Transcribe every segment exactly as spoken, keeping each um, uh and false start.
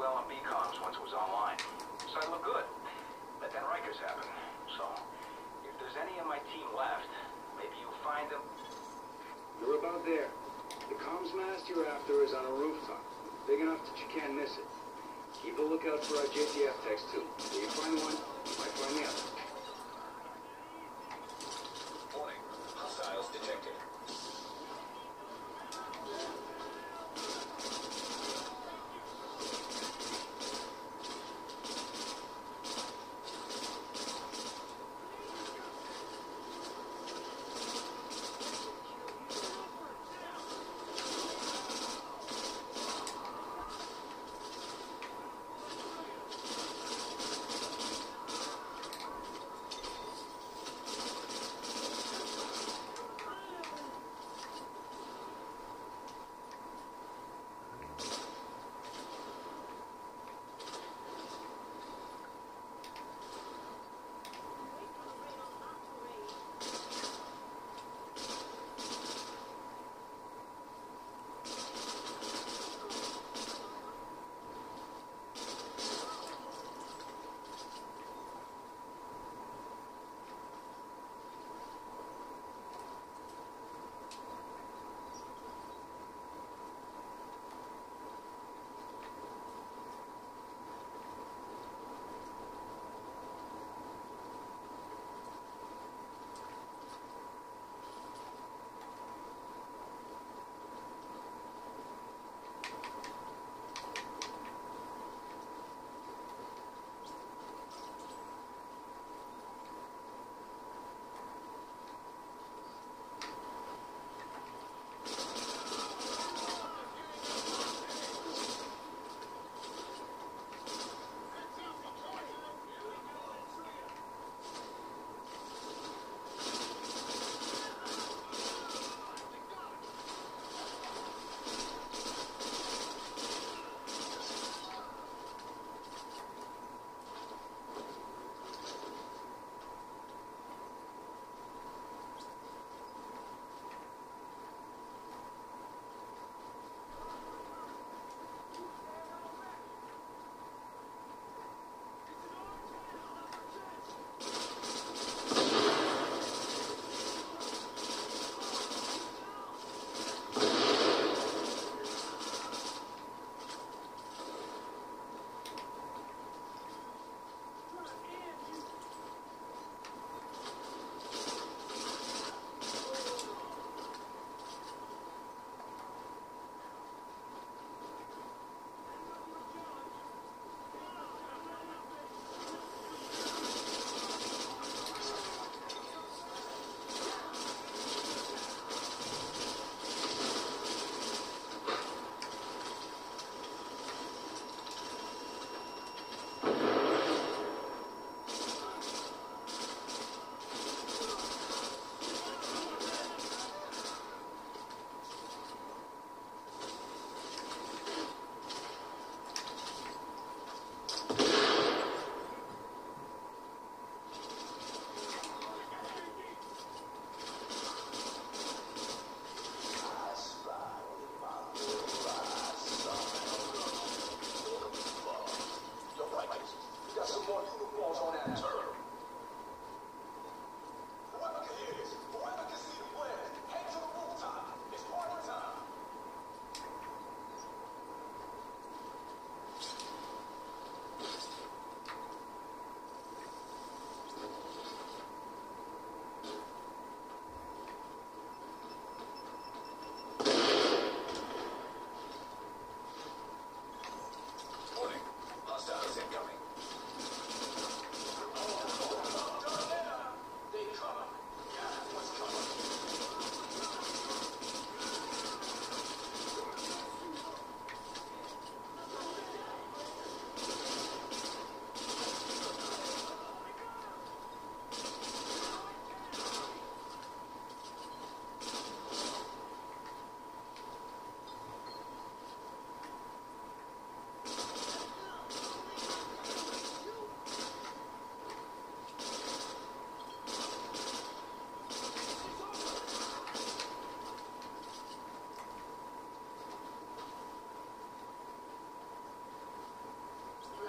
well on B COMs once it was online. So I looked good. But then Rikers happened. So, if there's any of my team left, maybe you'll find them. You're about there. The comms mast you're after is on a rooftop. Big enough that you can't miss it. Keep a lookout for our J T F techs, too. If you find one, you might find the other. Warning. Hostiles detected.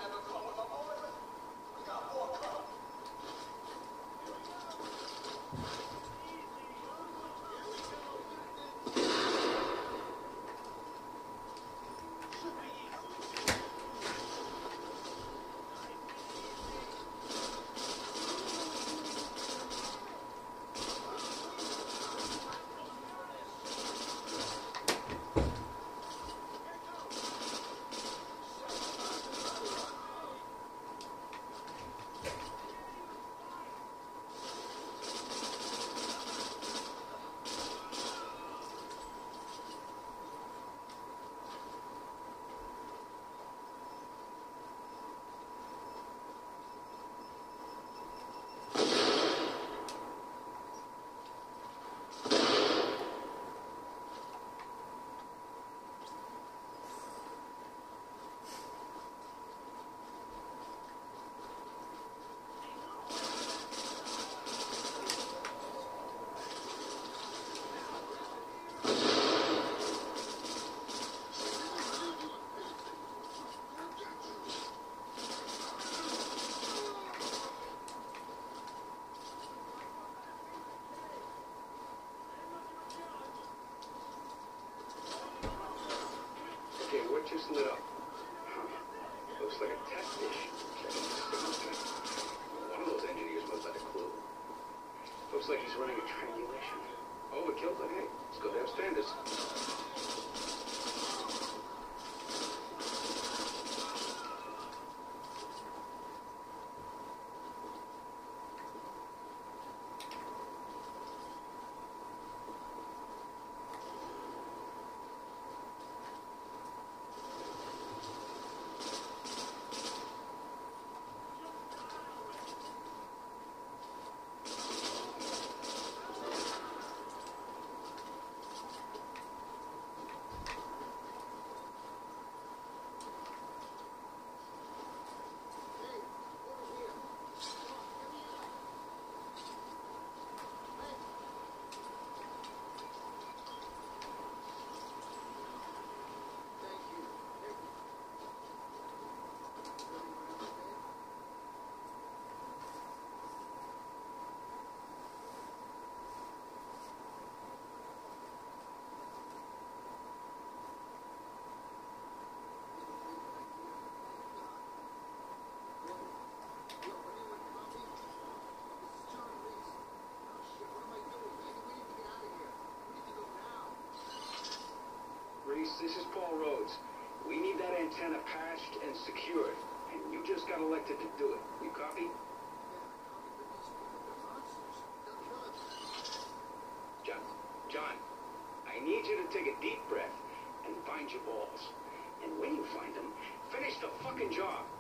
Just lit up. Huh. Looks like a test dish. One of those engineers must have a clue. Looks like he's running a triangulation. Oh, we killed it. Hey, let's go downstairs. This is Paul Rhodes. We need that antenna patched and secured, and you just got elected to do it. You copy? John, John, I need you to take a deep breath and find your balls. And when you find them, finish the fucking job.